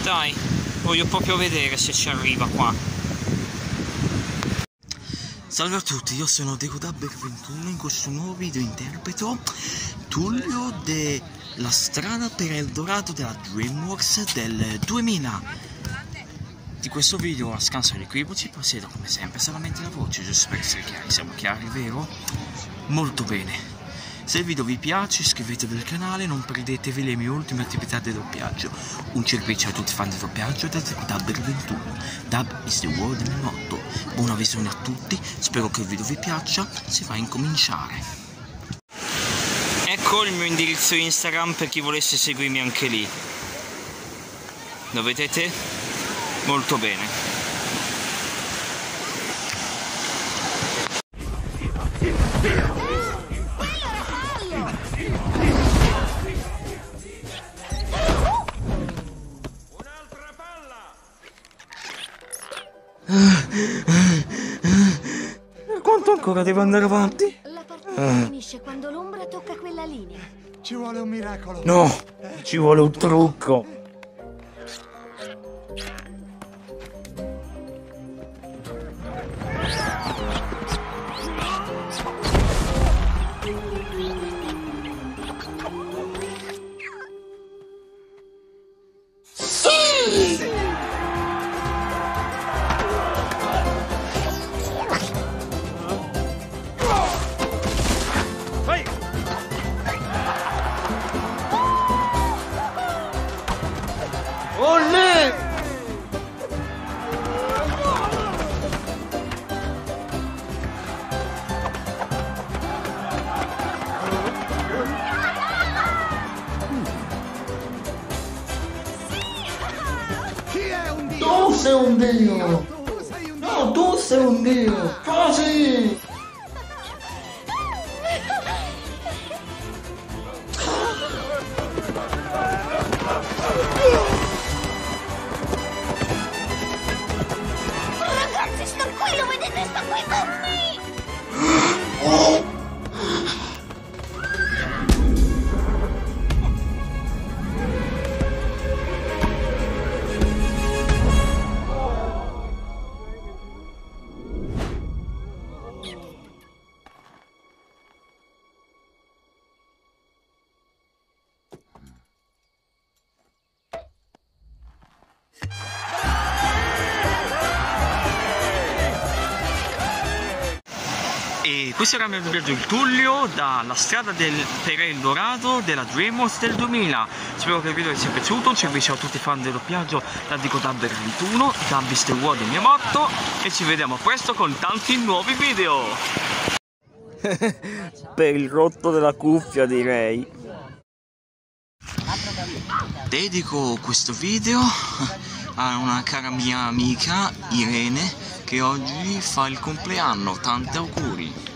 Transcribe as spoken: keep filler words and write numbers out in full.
Dai, voglio proprio vedere se ci arriva qua. Salve a tutti, io sono Decodabber ventuno, in questo nuovo video interpreto Tullio della strada per Eldorado della DreamWorks del duemila. Di questo video a scanso di equivoci procedo come sempre solamente la voce, giusto per essere chiari. Siamo chiari, vero? Molto bene. Se il video vi piace iscrivetevi al canale, non perdetevi le mie ultime attività di doppiaggio. Un servizio a tutti i fan di doppiaggio da Decodabber ventuno. Dub is the word del mio motto. Buona visione a tutti, spero che il video vi piaccia, si va a incominciare. Ecco il mio indirizzo Instagram per chi volesse seguirmi anche lì. Lo vedete? Molto bene. Quanto ancora devo andare avanti? La partita finisce quando l'ombra tocca quella linea. Ci vuole un miracolo. No, ci vuole un trucco. Olè! Chi è un dio? Tu sei un dio! Tu sei un dio! No, tu sei un dio! Così! Ragazzi, sto qui, lo vedete? Sto qui con me! Oh! E questo era il mio viaggio il Tullio dalla strada del per Eldorado della DreamWorks del duemila. Spero che il video vi sia piaciuto, un servizio a tutti i fan del doppiaggio da Decodabber ventuno, Dub is the word il mio motto, e ci vediamo presto con tanti nuovi video. Per il rotto della cuffia, direi. Dedico questo video a una cara mia amica Irene che oggi fa il compleanno, tanti auguri.